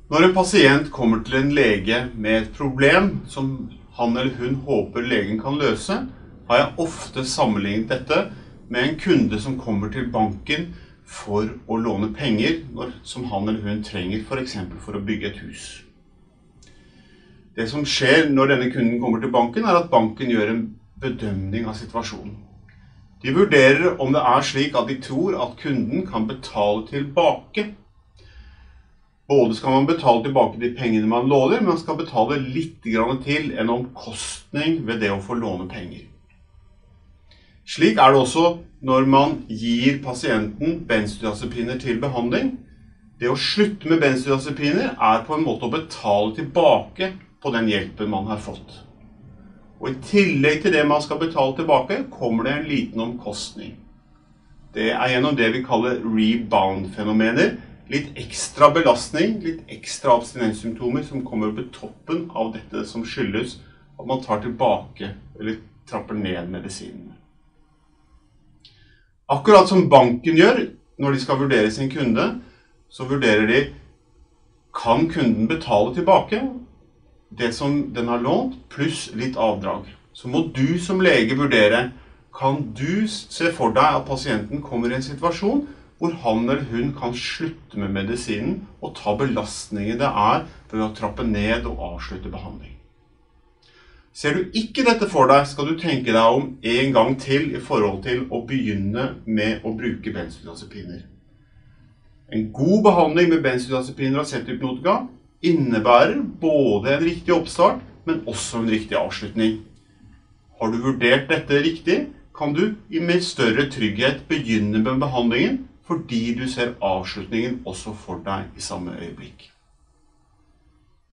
Når en pasient kommer til en lege med et problem som han eller hun håper legen kan løse, har jeg ofte sammenlignet dette med en kunde som kommer til banken for å låne penger som han eller hun trenger, for eksempel for å bygge et hus. Det som skjer når denne kunden kommer til banken, er at banken gjør en bedømning av situasjonen. De vurderer om det er slik at de tror at kunden kan betale tilbake. Både skal man betale tilbake de pengene man låner, men man skal betale litt til en omkostning ved det å få låne penger. Slik er det også når man gir pasienten benzodiazepiner til behandling. Det å slutte med benzodiazepiner er på en måte å betale tilbake på den hjelpen man har fått. Og i tillegg til det man skal betale tilbake, kommer det en liten omkostning. Det er gjennom det vi kaller rebound-fenomener. Litt ekstra belastning, litt ekstra abstinenssymptomer som kommer på toppen av dette som skyldes at man tar tilbake eller trapper ned medisinene. Akkurat som banken gjør når de skal vurdere sin kunde, så vurderer de, kan kunden betale tilbake det som den har lånt, pluss litt avdrag. Så må du som lege vurdere, kan du se for deg at pasienten kommer i en situasjon hvor han eller hun kan slutte med medisinen og ta belastningen det er ved å trappe ned og avslutte behandling. Ser du ikke dette for deg, skal du tenke deg om en gang til i forhold til å begynne med å bruke benzodiazepiner. En god behandling med benzodiazepiner og acetylhypnotika innebærer både en riktig oppstart, men også en riktig avslutning. Har du vurdert dette riktig, kan du med større trygghet begynne med behandlingen, fordi du ser avslutningen også for deg i samme øyeblikk.